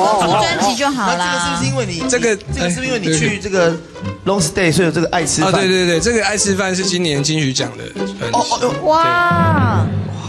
出专辑就好啦。 这个是不是因为你这个是不是因为你去这个 long stay， 所以有这个爱吃饭？ 对，这个爱吃饭是今年金曲奖的。 哇！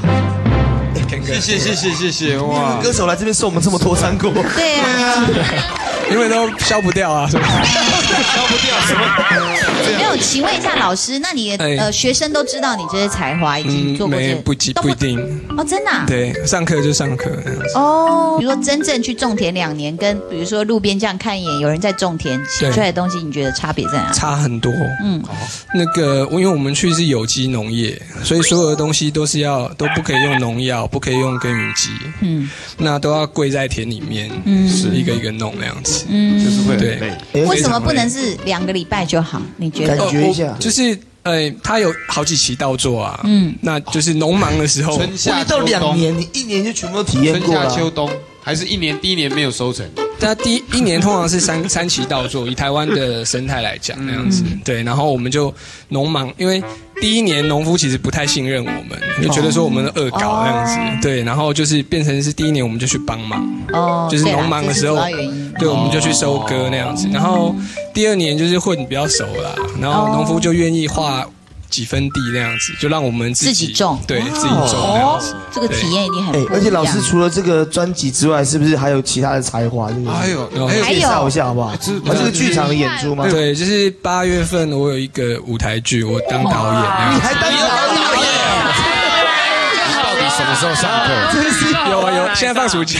谢谢哇！ 歌手来这边送我们这么多餐锅， 对啊， 因为都消不掉啊，是吧？ 消不掉什么？ 没有，请问一下老师，那你学生都知道你这些才华，已经做过这些？ 不一定哦，真的？ 对，上课就上课那样子。 哦，比如说真正去种田2年，跟比如说路边这样看一眼，有人在种田写出来的东西，你觉得差别在哪？ 差很多。那个，因为我们去是有机农业，所以所有的东西都不可以用农药，不可以用耕耘机。那都要跪在田里面，是一个一个弄那样子。 就是会很累。 为什么不能是2个礼拜就好？你觉得？ 感觉一下， 就是它有好几期稻作啊，那就是农忙的时候， 春夏到2年，你1年就全部都体验过了。 春夏秋冬还是第一年没有收成？ 它第一年通常是三期稻作，以台湾的生态来讲那样子。对，然后我们就农忙，因为第一年农夫其实不太信任我们，就觉得说我们恶搞那样子。对，然后就是变成是第一年我们就去帮忙，就是农忙的时候，对，我们就去收割那样子。然后第2年就是混比较熟啦，然后农夫就愿意画几分地那样子，就让我们自己种， 对，自己种那样子。 这个体验一定很不一样。 而且老师除了这个专辑之外，是不是还有其他的才华？ 还有介绍一下好不好？这个剧场的演出吗？ 对，就是8月份我有一个舞台剧，我当导演。 你还当导演？ 到底什么时候上课？ 有，现在放暑假。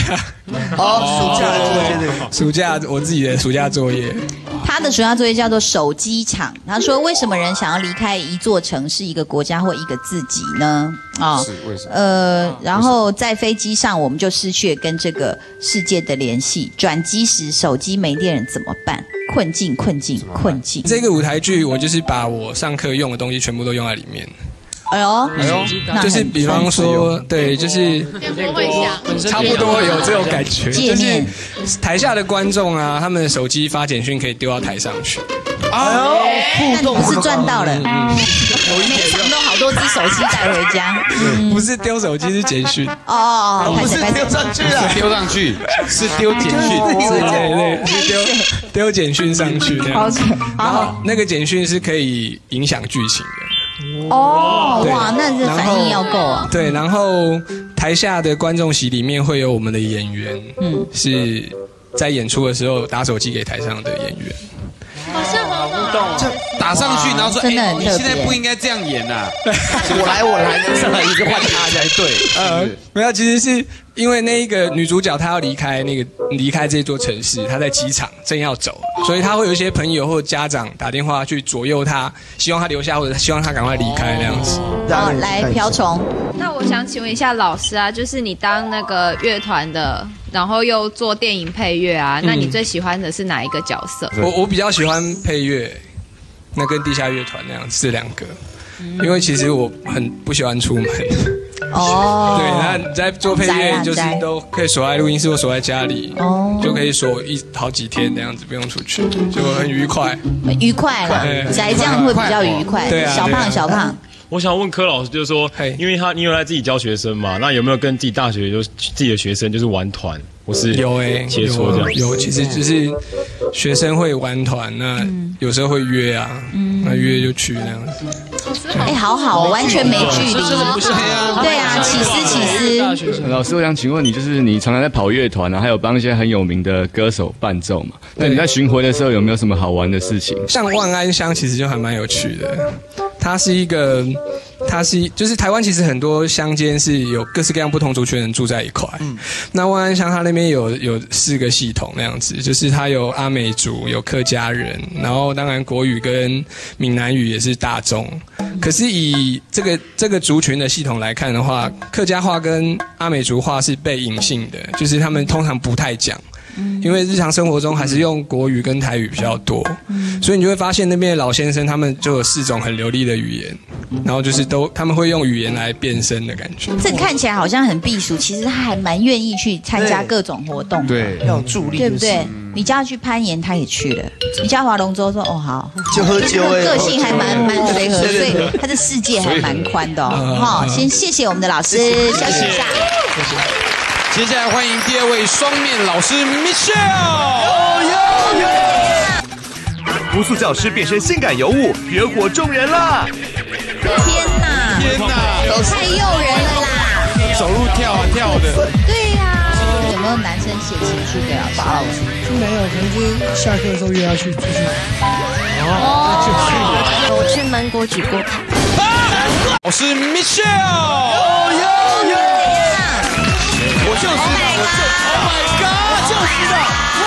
暑假我自己的暑假作业。 他的暑假作业叫做手机场。他说：“为什么人想要离开一座城市、一个国家或一个自己呢？” 是为什么？ 然后在飞机上，我们就失去了跟这个世界的联系。转机时手机没电了怎么办？困境。 这个舞台剧，我就是把我上课用的东西全部都用在里面。 哎呦， 就是比方说，对，就是差不多有这种感觉，就是台下的观众啊，他们的手机发简讯可以丢到台上去。 互动不是赚到了？每场都好多只手机带回家。 不是丢手机，是简讯。 不是丢上去啊， 丢上去是丢简讯， 对，是丢简讯上去那样子。然后那个简讯是可以影响剧情的。 哇，那这反应要够啊。 对，然后台下的观众席里面会有我们的演员，是在演出的时候打手机给台上的演员。 好像很好， 就打上去，然后说：“ 真的很你现在不应该这样演呐！” 我来，上来一个换他才对。 没有，其实是因为那一个女主角她要离开这座城市，她在机场正要走，所以她会有一些朋友或者家长打电话去左右她，希望她留下或者希望她赶快离开那样子。 好，来瓢虫。 那我想请问一下老师啊，就是你当那个乐团的，然后又做电影配乐啊，那你最喜欢的是哪一个角色？ 我比较喜欢配乐，那跟地下乐团那样子这2个，因为其实我很不喜欢出门。对，那你在做配乐就是都可以锁在录音室或锁在家里，就可以锁好几天那样子，不用出去，就很愉快。 愉快啦，宅这样会比较愉快。 对啊， 小胖。 我想问柯老师，就是说，因为他自己教学生嘛，那有没有跟自己大学就是自己的学生就是玩团，或是有切磋这样？ 有，其实就是学生会玩团，那有时候会约啊，那约就去那样子。 好，完全没距离。对啊，起司。 老师，我想请问你，就是你常常在跑乐团啊，还有帮一些很有名的歌手伴奏嘛？那你在巡回的时候有没有什么好玩的事情？ 像万安乡其实就还蛮有趣的，就是台湾其实很多乡间是有各式各样不同族群的人住在一块。那万安乡它那边有4个系统那样子，就是它有阿美族，有客家人，然后当然国语跟闽南语也是大众。可是以这个族群的系统来看的话，客家话跟阿美族话是被隐性的，就是他们通常不太讲。因为日常生活中还是用国语跟台语比较多，所以你就会发现那边的老先生他们就有4种很流利的语言，然后就是他们会用语言来变身的感觉。 这看起来好像很避暑，其实他还蛮愿意去参加各种活动， 对， 要有助力， 对不对？你叫他去攀岩，他也去了；你叫他划龙舟，说好， 就喝酒。 个性还蛮随和，所以他的世界还蛮宽的哦。先谢谢我们的老师，休息一下。谢谢。 接下来欢迎第2位双面老师 Michelle。 不速教师变身性感尤物，惹火众人啦！ 天哪，太诱人了啦！ 走路跳啊跳的。 对呀，有没有男生写情书给老师？ 没有，可能就是下课的时候约他去出去。 我去芒果举过牌。 老师 Michelle。 我就是的，我就 ，Oh my God， 就是的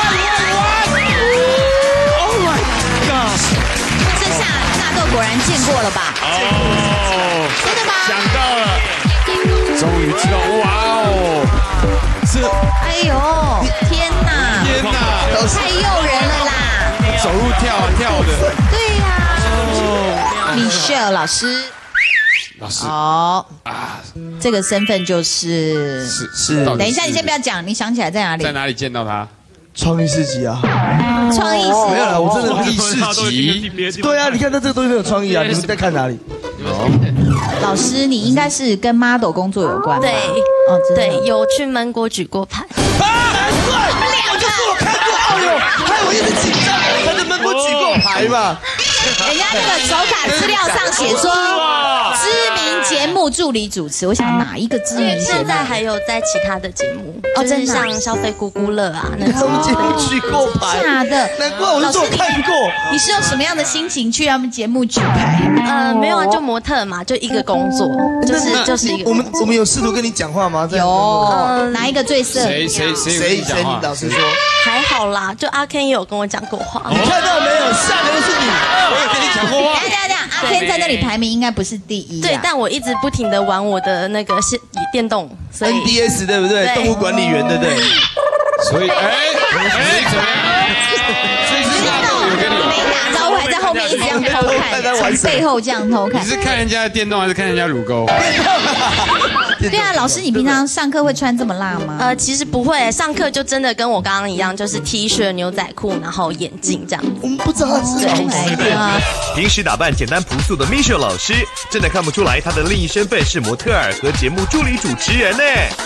，Oh my God， 这下纳豆果然见过了吧？哦，真的吗？ 想到了， 终于知道，哇哦， 哎呦，天哪，太诱人了啦！ 走路跳啊跳的。 对呀，Michelle 老师。 老师这个身份就是是。 等一下，你先不要讲，你想起来在哪里？ 在哪里见到他？ 创意市集啊！ 创意市没有啦，我真的创意市集。 对啊，你看他这个东西很有创意啊！你们在看哪里？ 老师，你应该是跟 model 工作有关吧？ 对，对，有去芒果举过牌。 我就说我看过，哎呦，害我一直紧张，他在芒果举过牌嘛。 人家那个手卡资料上写说知名节目助理主持，我想哪一个知名节目？ 现在还有在其他的节目，就是像消费咕咕乐啊那种。 节目举过牌， 假的？ 难怪我说我看过。 你是用什么样的心情去他们节目举牌？ 没有啊，就模特嘛，就一个工作，就是一个。 我们有试图跟你讲话吗？ 有，哪一个最色？ 谁？ 老师说还好啦，就阿 Ken 也有跟我讲过话。 你看到没有？下面是你。 我有跟你讲过话。 阿 Ken 在那里排名应该不是第一。 对，但我一直不停的玩我的那个电动，所以 NDS 对不对？动物管理员对不对？ 所以怎么样？所以是纳豆有跟你没打招呼，还在后面一直这样偷看，从背后这样偷看。 你是看人家的电动还是看人家乳沟？ 对啊，老师，你平常上课会穿这么辣吗？ 其实不会，上课就真的跟我刚刚一样，就是 T 恤、牛仔裤，然后眼镜这样。 我们不知道他是老师啊。 平时打扮简单朴素的 Michelle 老师，真的看不出来她的另一身份是模特儿和节目助理主持人呢。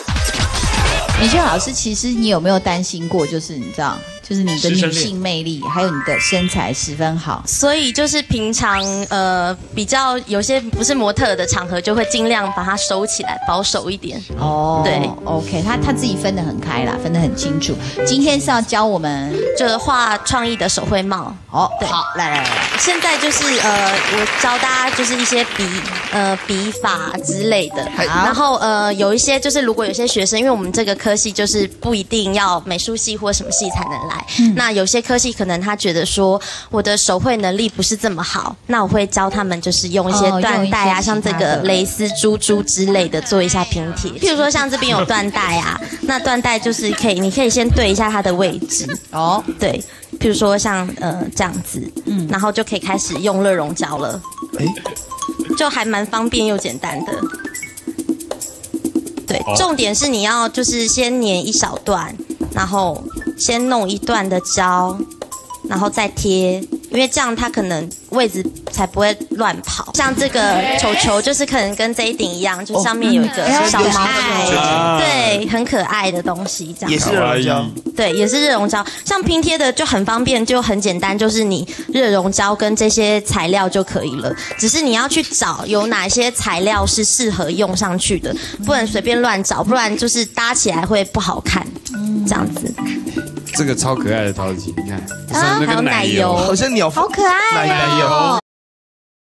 Michelle老师，其实你有没有担心过？就是你知道，就是你的女性魅力，还有你的身材十分好， 所以就是平常比较有些不是模特的场合，就会尽量把它收起来，保守一点。 哦， 对 ，OK， 他自己分得很开啦，分得很清楚。今天是要教我们就是画创意的手绘帽。 哦，对，好，来， 现在就是我教大家就是一些笔法之类的，然后有一些就是如果有些学生，因为我们这个科系就是不一定要美术系或什么系才能来，那有些科系可能他觉得说我的手绘能力不是这么好，那我会教他们就是用一些缎带啊，像这个蕾丝珠珠之类的做一下拼贴。譬如说像这边有缎带啊，那缎带就是你可以先对一下它的位置哦，对。譬如说像这样子，然后就可以开始用热熔胶了，就还蛮方便又简单的。对，重点是你要就是先粘一小段，然后先弄一段的胶，然后再贴，因为这样它可能位置才不会乱跑。像这个球球就是可能跟这一顶一样，就上面有一个小毛爱，对，很可爱的东西，这样也是热熔胶。 对，也是热熔胶，像拼贴的就很方便，就很简单，就是你热熔胶跟这些材料就可以了。只是你要去找有哪些材料是适合用上去的，不能随便乱找，不然就是搭起来会不好看。这样子。 这个超可爱的陶吉，你看， 啊，还有奶油， 好像鸟， 好可爱奶油，